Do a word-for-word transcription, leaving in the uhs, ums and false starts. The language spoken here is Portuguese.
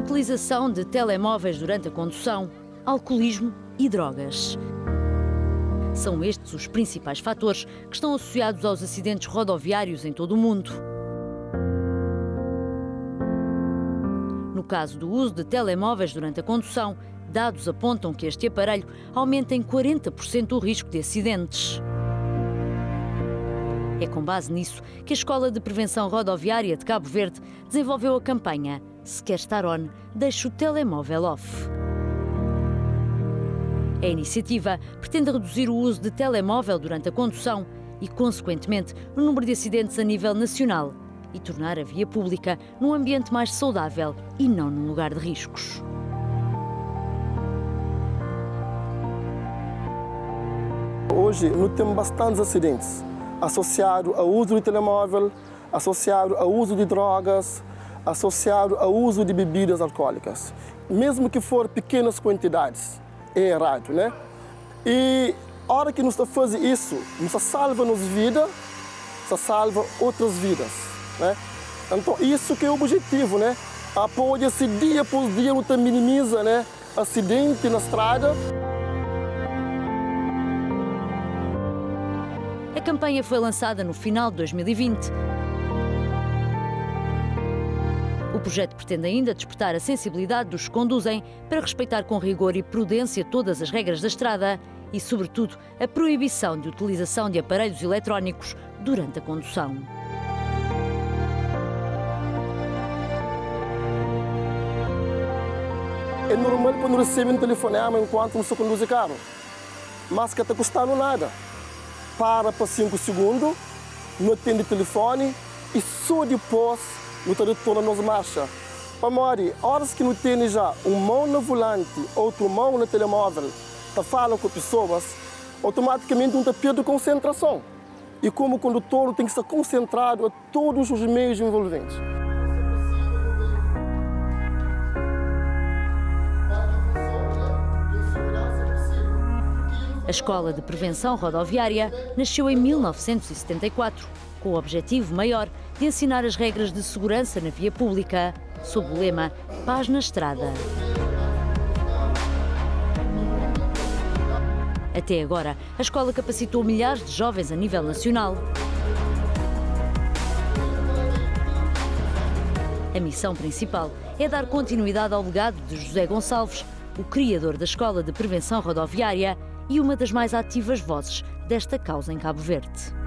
utilização de telemóveis durante a condução, alcoolismo e drogas. São estes os principais fatores que estão associados aos acidentes rodoviários em todo o mundo. No caso do uso de telemóveis durante a condução, dados apontam que este aparelho aumenta em quarenta por cento o risco de acidentes. É com base nisso que a Escola de Prevenção Rodoviária de Cabo Verde desenvolveu a campanha Se Quer Estar On, deixe o telemóvel off. A iniciativa pretende reduzir o uso de telemóvel durante a condução e, consequentemente, o número de acidentes a nível nacional e tornar a via pública num ambiente mais saudável e não num lugar de riscos. Hoje, nós temos bastantes acidentes associados ao uso do telemóvel, associado ao uso de drogas, associado ao uso de bebidas alcoólicas. Mesmo que for pequenas quantidades, é errado, né? E a hora que nós fazemos isso, nós salva-nos vida, nós salva outras vidas, né? Então, isso que é o objetivo, né? Apoia-se dia por dia, nós minimiza, né, acidente na estrada. A campanha foi lançada no final de dois mil e vinte. O projeto pretende ainda despertar a sensibilidade dos que conduzem para respeitar com rigor e prudência todas as regras da estrada e, sobretudo, a proibição de utilização de aparelhos eletrónicos durante a condução. É normal quando recebem um telefonema enquanto não se conduz o carro, mas que está custando nada. Para por cinco segundos, não atende o telefone e só depois não retorna nas marchas. Amore, horas que não tem já uma mão no volante, outra mão no telemóvel, está falando com pessoas, automaticamente não está perdendo concentração. E como condutor tem que estar concentrado a todos os meios envolventes. A Escola de Prevenção Rodoviária nasceu em mil novecentos e setenta e quatro, com o objetivo maior de ensinar as regras de segurança na via pública, sob o lema Paz na Estrada. Até agora, a escola capacitou milhares de jovens a nível nacional. A missão principal é dar continuidade ao legado de José Gonçalves, o criador da Escola de Prevenção Rodoviária e uma das mais ativas vozes desta causa em Cabo Verde.